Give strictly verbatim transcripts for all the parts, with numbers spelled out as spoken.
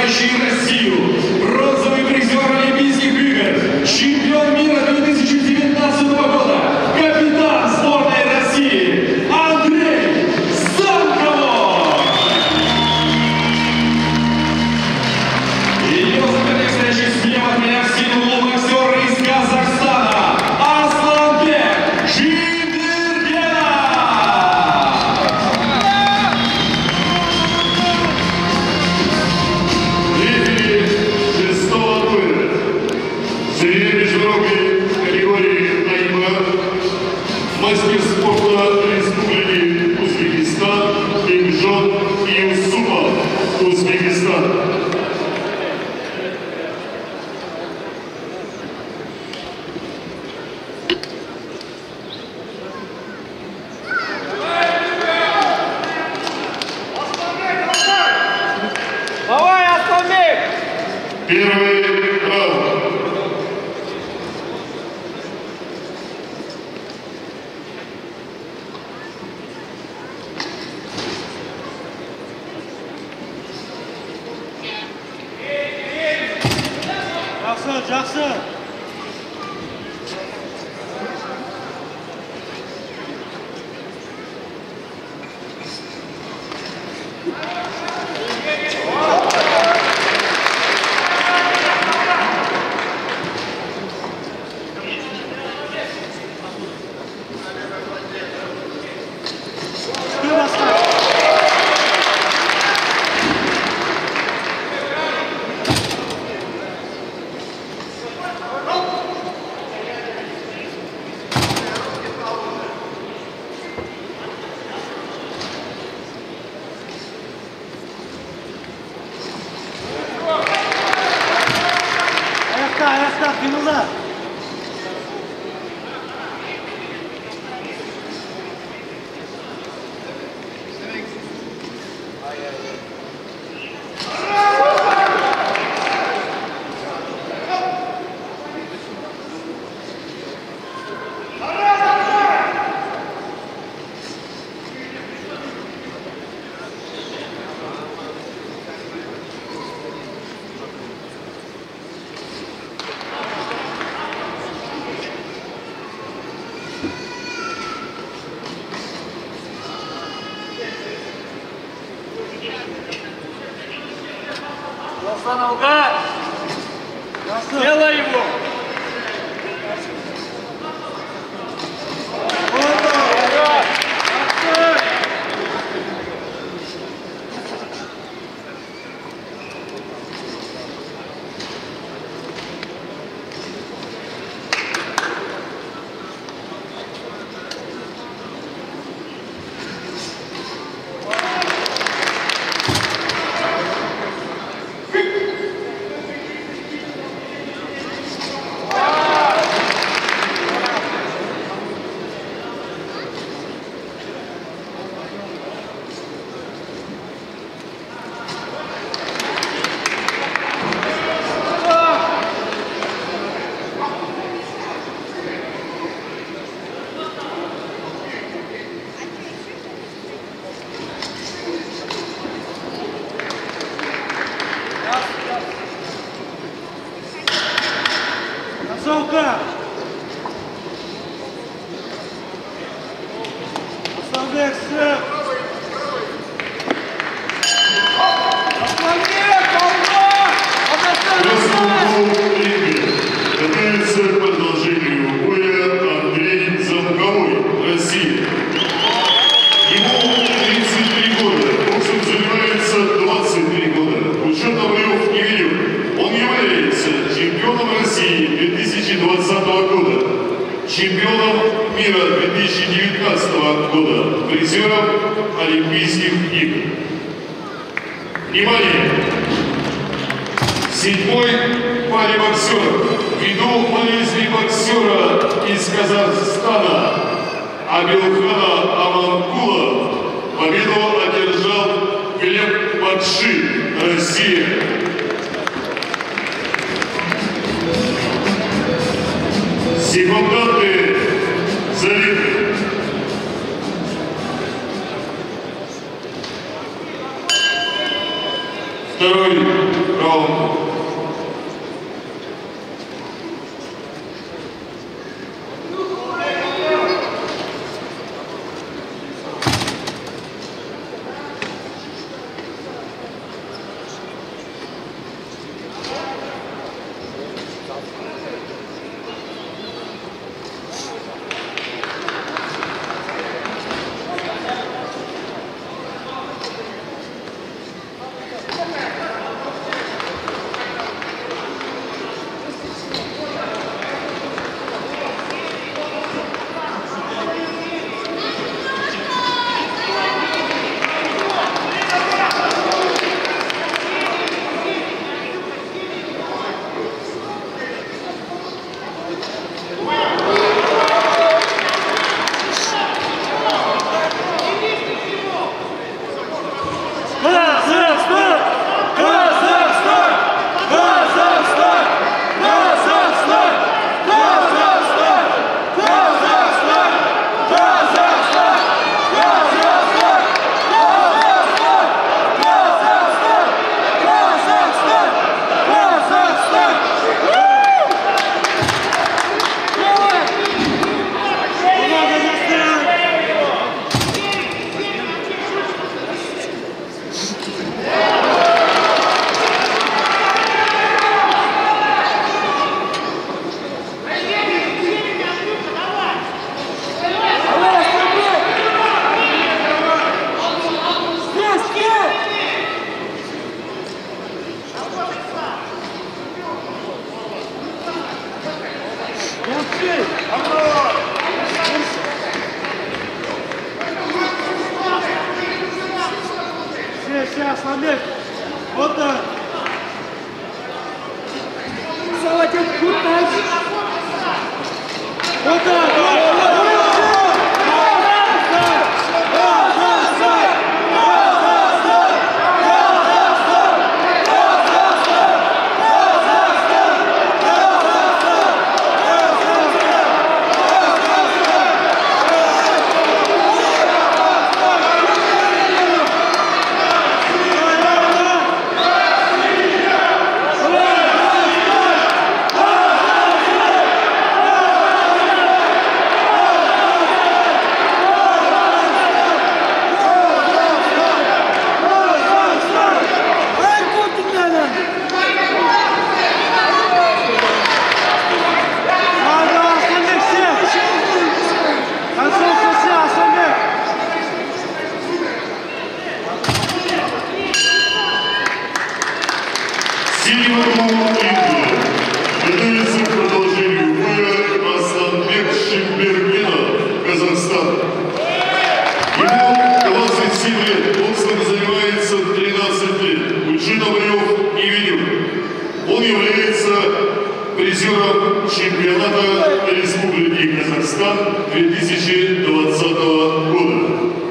представляющий Россию, бронзовый призер Олимпийских игр, чемпион мира две тысячи девятнадцатого года, капитан сборной России Андрей Замковов. Ее соперник, стоящий слева от меня, в силу боксер из Казахстана Асланбек Шидыргенов. Мастер спорта Республики Узбекистан Имжон Юсупов, Узбекистан. Давай, Асланбек! Первый раунд. Жақсы, жақсы. Ayakta, ayakta, kıyımda. Остановка! Делай его! Концовка! Асланбек, сэр! Асланбек, полно! Катается к продолжению боя Андрей Замковой, Россия. Ему тридцать три года, боксом занимается двадцать три года. Учетом боев не ведет. Он является чемпионом России две тысячи двадцатого года, чемпионом мира две тысячи девятнадцатого года, призером Олимпийских игр. Внимание! Седьмой паре боксеров. Ввиду болезни боксера из Казахстана Абилхана Аманкула победу одержал Глеб Бакши, Россия. Секунданты залиты. Второй раунда. Асланбек, вот так. Салатик, good night. Вот так, вот так. Готовится к продолжению боя Асланбек Шимбергенов, Казахстан. Ему двадцать семь лет, он занимается тринадцать лет, учит обрев и видео. Он является призером чемпионата Республики Казахстан две тысячи двадцатого года.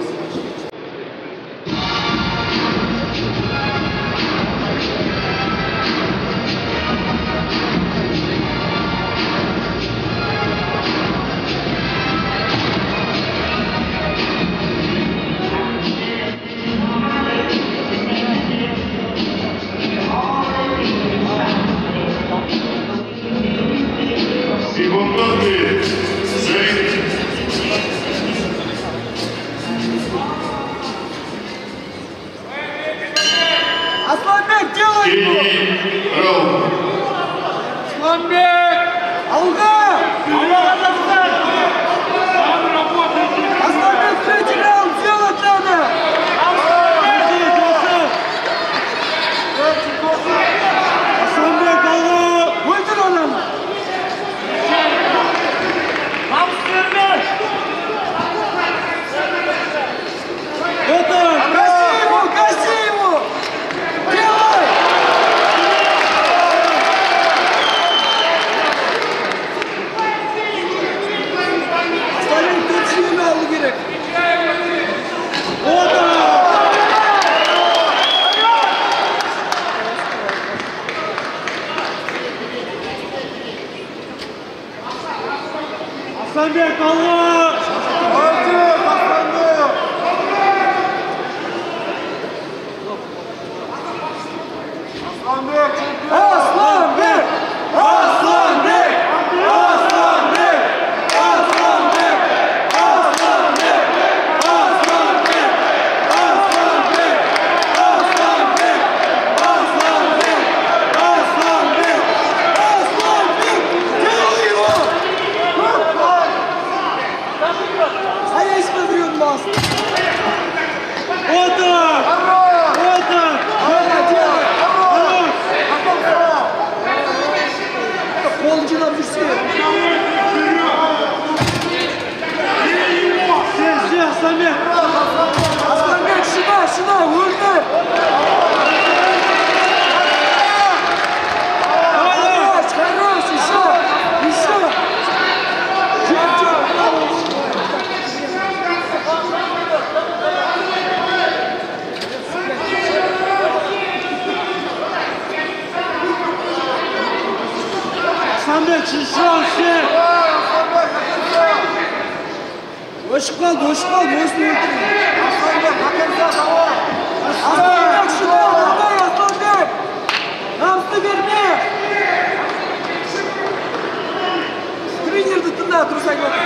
Секунданты, зрители. Асланбек, делай! Третий раунд. Асланбек! Алга! Асланбек, третий раунд, делать надо! Асланбек, алга! Ультра надо! Вот так! Гаси его, гаси его! Делай! Асланбек, тут сильно алу керек! Вот так! Асланбек, алга! Асланбек! Aslanbek şişiyorsun. Hoşuk kaldı, hoşuk kaldı. Hoşuk kaldı. Aslanbek, hakemde tamam. Aslanbek şunu alırlar Aslanbek. Namsı verme. Тренер тunda dursak bak.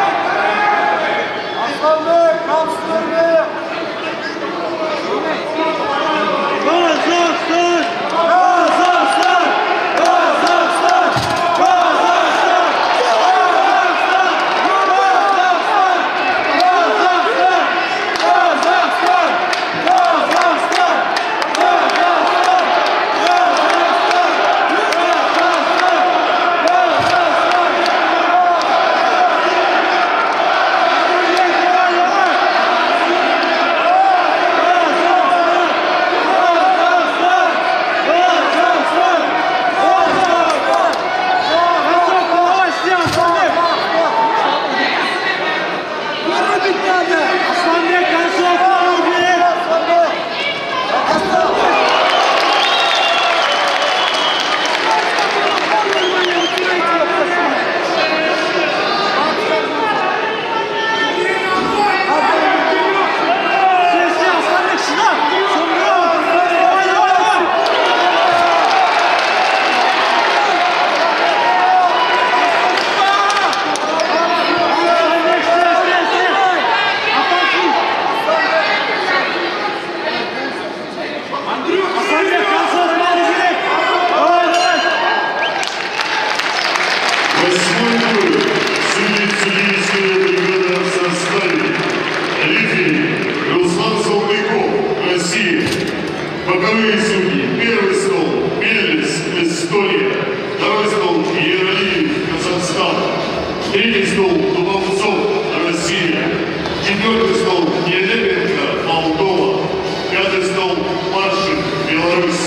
Aslanbek, namsı verme. Kazaksın! Kazaksın! Kazaksın! Kazaksın! Восьмой тур. Судит судейская бригада в составе. Рефери Руслан Салтыков, Россия. Боковые судьи. Первый стол Мельнис, Эстония. Второй стол Ералиев, Казахстан. Третий стол Дубовцов, Россия. Четвертый стол Елебенко, Молдова. Пятый стол Маршин, Беларусь.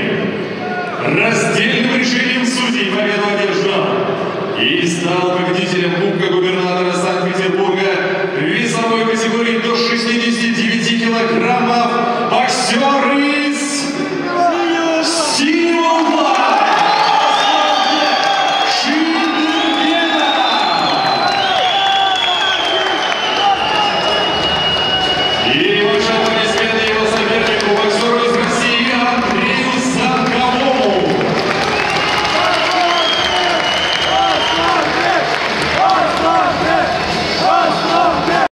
Раздельным решением судей победу одержал и стал победителем.